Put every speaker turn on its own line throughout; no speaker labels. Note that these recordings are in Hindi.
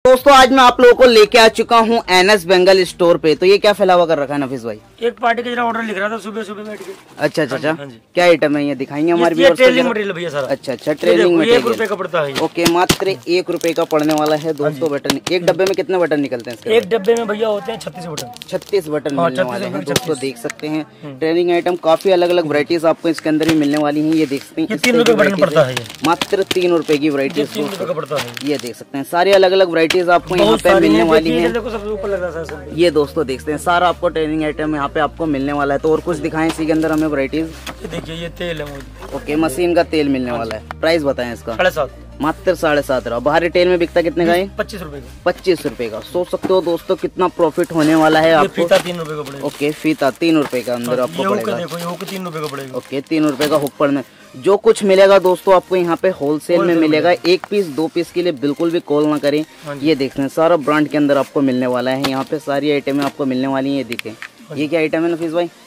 दोस्तों आज मैं आप लोगों को लेके आ चुका हूँ एनएस बेंगल स्टोर पे। तो ये क्या फैला हुआ कर रखा है नफीस भाई?
एक पार्टी का जरा ऑर्डर लिख रहा था सुबह सुबह बैठ के।
अच्छा अच्छा अच्छा, क्या आइटम है ये दिखाएंगे हमारे व्यूअर्स को?
ट्रेनिंग मटेरियल भैया सारा।
अच्छा अच्छा, ट्रेनिंग मटेरियल।
1 रुपए का पड़ता है।
ओके, मात्र 1 रुपए का पड़ने वाला है दोस्तों बटन। एक डब्बे में कितने बटन निकलते हैं?
एक डब्बे में भैया होते हैं 36 बटन।
36 बटन मिलने वाले हैं दोस्तों, देख सकते हैं। ट्रेनिंग आइटम काफी अलग अलग वराइटीज आपको इसके अंदर भी मिलने वाली है। ये देख सकते हैं
3 रुपए बटन पड़ता है,
मात्र 3 रुपए की वराइटी।
3 रुपए का पड़ता है।
ये देख सकते हैं सारी अलग अलग वराइटीज आपको यहाँ पे मिलने वाली है।
सबसे ऊपर लग रहा है
ये दोस्तों देखते हैं सारा आपको ट्रेनिंग आइटम यहाँ पे आपको मिलने वाला है। तो और कुछ दिखाएं इसी के अंदर हमें वराइटीज।
देखिए ये तेल है।
ओके, मशीन का तेल मिलने वाला है। प्राइस बताएं इसका?
7.5,
मात्र 7.5 रहा। बाहर रिटेल में बिकता कितने का है?
25 रुपए का।
25 रुपए का। सोच सकते हो दोस्तों कितना प्रॉफिट होने वाला है आपको।
फीता 3 रुपए का पड़ेगा।
ओके, फीता 3 रुपए का अंदर आपको पड़ेगा।
देखो ये 3 रुपए का पड़ेगा।
ओके, 3 रुपए का हुक पड़ने। जो कुछ मिलेगा दोस्तों आपको यहाँ पे होलसेल में मिलेगा। 1 पीस 2 पीस के लिए बिल्कुल भी कॉल ना करें। ये देखते हैं सारा ब्रांड के अंदर आपको मिलने वाला है। यहाँ पे सारी आइटमें आपको मिलने वाली है। ये देखें, ये क्या आइटम है नफीस भाई?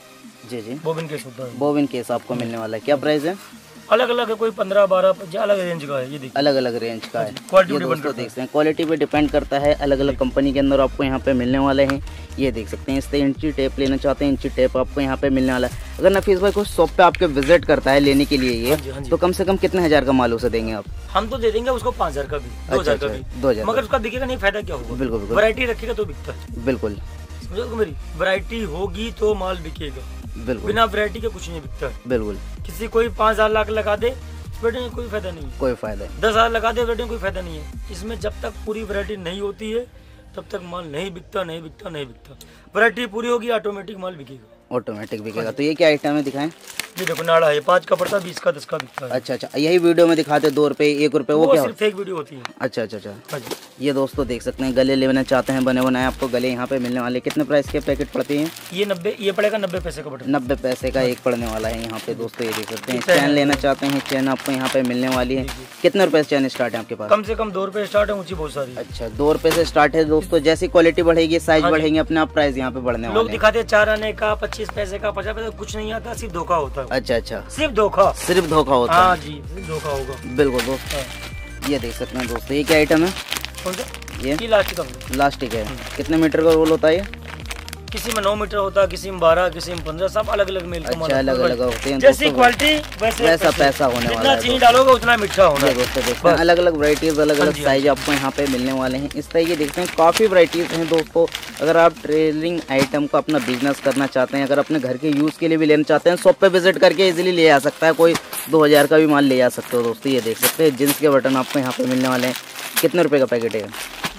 जी जी,
बोबिन केस होता है।
बोबिन केस आपको मिलने वाला है। क्या प्राइस है?
अलग अलग है, कोई 15-12 अलग रेंज का है। ये देखिए
अलग अलग रेंज का है।
क्वालिटी
ये दोस्तों देखते हैं क्वालिटी पे डिपेंड करता है। अलग अलग कंपनी के अंदर आपको यहाँ पे मिलने वाले हैं। ये देख सकते हैं। इससे इंची टेप लेना चाहते हैं, इंची टेप आपको यहाँ पे मिलने वाला है। अगर नफीस भाई को शॉप पे आपके विजिट करता है लेने के लिए ये, तो कम से कम कितने हजार का माल उसे देंगे आप?
हम तो दे देंगे उसको 5,000 का भी, 2,000 का भी,
2,000,
मगर उसका बिकेगा नहीं, फायदा क्या होगा?
बिल्कुल बिल्कुल,
वैरायटी रखेगा तो बिकता है।
बिल्कुल
समझो मेरी, वैरायटी होगी तो माल बिकेगा।
बिल्कुल,
बिना वैरायटी के कुछ नहीं बिकता है।
बिल्कुल।
किसी कोई 5,000 लाख लगा दे वैरायटी में कोई फायदा नहीं है।
कोई फायदा नहीं।
10,000 लगा दे वैरायटी में कोई फायदा नहीं है। इसमें जब तक पूरी वैरायटी नहीं होती है तब तक माल नहीं बिकता, नहीं बिकता, नहीं बिकता। वैरायटी पूरी होगी ऑटोमेटिक माल बिकेगा,
ऑटोमेटिक बिकेगा। तो ये क्या आइटम है दिखाएं?
ये देखो नाड़ा है, 5 का पड़ता है, 20 का 10 का बिकता है।
अच्छा अच्छा, यही वीडियो में दिखाते 2 रुपए 1 रुपए, वो क्या
सिर्फ फेक वीडियो होती है।
अच्छा अच्छा अच्छा, ये दोस्तों देख सकते हैं गले लेना चाहते हैं बने बनाए, आपको गले यहाँ पे मिलने वाले। कितने प्राइस के पैकेट पड़ते हैं
ये? 90, ये पड़ेगा 90 पैसे का बटन।
90 पैसे का एक पड़ने वाला है यहाँ पे दोस्तों। ये देख सकते हैं चैन लेना चाहते हैं, चैन आपको यहाँ पे मिलने वाली है। कितने रुपए से चैन स्टार्ट है आपके पास?
कम से कम 2 रुपए स्टार्ट है, ऊंची बहुत सारी।
अच्छा, 2 रुपए से स्टार्ट है दोस्तों। जैसी क्वालिटी बढ़ेगी, साइज बढ़ेंगे, अपने आप प्राइस यहाँ पे बढ़ने वाले
लोग दिखाते हैं 4 आने का, 25 पैसे का, 50 पैसे, कुछ नहीं आता, सिर्फ धोखा होता है।
अच्छा अच्छा,
सिर्फ धोखा,
सिर्फ धोखा होता है।
हाँ जी, सिर्फ धोखा होगा।
बिल्कुल दोस्तों, ये देख सकते हैं दोस्तों। ये क्या आइटम है?
कौन सा?
ये लास्टिक है। कितने मीटर का रोल होता है ये?
किसी में 9 मीटर होता है, किसी में 12, किसी में 15, सब अलग अलग मेल।
अच्छा, अलग अलग होते हैं।
जैसी क्वालिटी वैसा पैसा
होने वाला है।
जितना चीनी डालोगे उतना मीठा होगा
दोस्तों। देखते हैं अलग अलग वराइटीज, अलग अलग साइज आपको यहाँ पे मिलने वाले हैं। इस तरह के देखते हैं काफी वराइटीज हैं दोस्तों। अगर आप ट्रेलिंग आइटम का अपना बिजनेस करना चाहते हैं, अगर अपने घर के यूज के लिए भी लेना चाहते हैं, शॉप पे विजिट करके इजीली ले आ सकता है। कोई 2,000 का भी माल ले आ सकते हो दोस्तों। ये देख सकते हैं जींस के बटन आपको यहाँ पे मिलने वाले हैं। कितने रुपए का पैकेट है?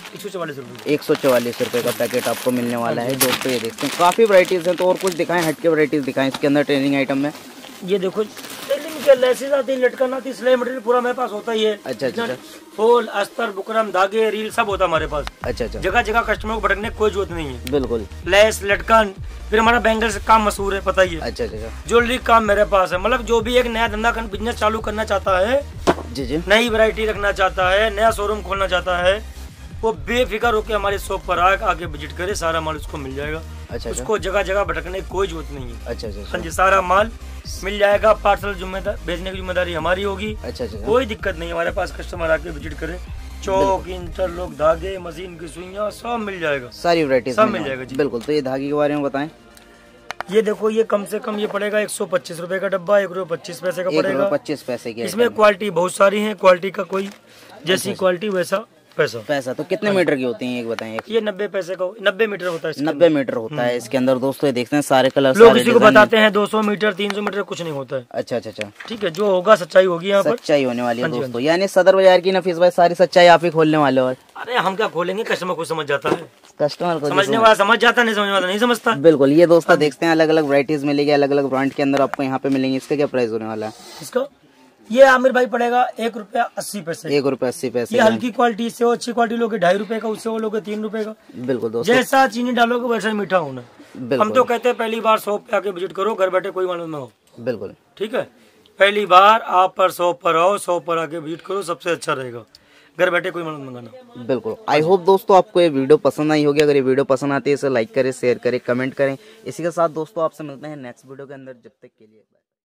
144 रुपए का पैकेट आपको मिलने वाला है दोस्तों। ये देखते हैं काफी वराइटीज हैं। तो और कुछ दिखाएं, हटके वराइटीज दिखाएं इसके अंदर ट्रेनिंग आइटम में।
ये देखो ट्रेनिंग के लेसेस आती है, लटकन आती है, सिलाई मटेरियल पूरा मेरे पास होता ही है।
अच्छा अच्छा,
फूल, अस्तर, बुकरम, धागे, रील सब होता है हमारे पास।
अच्छा अच्छा,
जगह जगह कस्टमर को भटकने की कोई जरूरत नहीं है।
बिल्कुल।
लेस, लटकन, फिर हमारा बैंगल से काम मशहूर है, पता ही है।
अच्छा अच्छा,
ज्वेलरी काम मेरे पास है। मतलब जो भी एक नया धंधा बिजनेस चालू करना चाहता है,
जी जी,
नई वैरायटी रखना चाहता है, नया शोरूम खोलना चाहता है, वो बेफिक्र होकर हमारे शॉप पर आके विजिट करे, सारा माल उसको मिल जाएगा।
अच्छा,
उसको जगह जगह भटकने की कोई जरूरत नहीं है।
अच्छा अच्छा,
हाँ जी, सारा माल मिल जाएगा। पार्सल जिम्मेदार भेजने की जिम्मेदारी हमारी होगी।
अच्छा अच्छा,
कोई दिक्कत नहीं, हमारे पास कस्टमर आके विजिट करे, चौक, इंटरलॉक, धागे, मशीन की सुइयां सब मिल जाएगा,
सारी वैरायटी
सब मिल जाएगा जी।
बिल्कुल। तो ये धागे के बारे में बताएं।
ये देखो, ये कम से कम ये पड़ेगा 125 रुपए का डब्बा, 1 रुपए 25 पैसे का पड़ेगा।
25 पैसे की।
इसमें क्वालिटी बहुत सारी है, क्वालिटी का कोई जैसी क्वालिटी वैसा पैसा।
तो कितने मीटर की होती हैं एक बताएं?
ये 90 पैसे का, 90 मीटर होता है।
90 मीटर होता है इसके अंदर दोस्तों। ये देखते हैं सारे कलर।
लोग किसी को बताते हैं 200 मीटर, 300 मीटर, कुछ नहीं होता है।
अच्छा अच्छा अच्छा,
ठीक है, जो होगा सच्चाई होगी यहाँ पर,
सच्चाई होने वाली है दोस्तों। यानी सदर बाजार की नफीस भाई सारी सच्चाई आप ही खोलने वाले हो।
अरे हम क्या खोलेंगे, कस्टमर को समझ जाता है,
कस्टमर को
समझने वाला समझ जाता, नहीं समझने वाला नहीं समझता।
बिल्कुल। ये दोस्तों देखते हैं अलग अलग वराइटीज मिलेगी, अलग अलग ब्रांड के अंदर आपको यहाँ पे मिलेंगे। इसका क्या प्राइस होने वाला है?
इसका ये आमिर भाई पड़ेगा 1 रुपया 80 पैसे।
1 रुपया 80 पैसे।
ये हल्की क्वालिटी से, अच्छी क्वालिटी लोगे 2.5 रुपए का, उससे वो लोगे 3 रुपए का।
बिल्कुल दोस्तों,
जैसा चीनी डालोगे वैसा मीठा होना। हम तो कहते हैं पहली बार शॉप पे आके विजिट करो, घर बैठे कोई मालूम ना हो।
बिल्कुल,
ठीक है, पहली बार आप पर शॉप पर आओ, शॉप पर आके विजिट करो, सबसे अच्छा रहेगा। घर बैठे कोई माल मंगाना।
बिल्कुल। आई होप दोस्तों आपको ये वीडियो पसंद आई होगी। अगर ये वीडियो पसंद आती है इसे लाइक करें, शेयर करें, कमेंट करें। इसी के साथ दोस्तों आपसे मिलते हैं नेक्स्ट वीडियो के अंदर। जब तक के लिए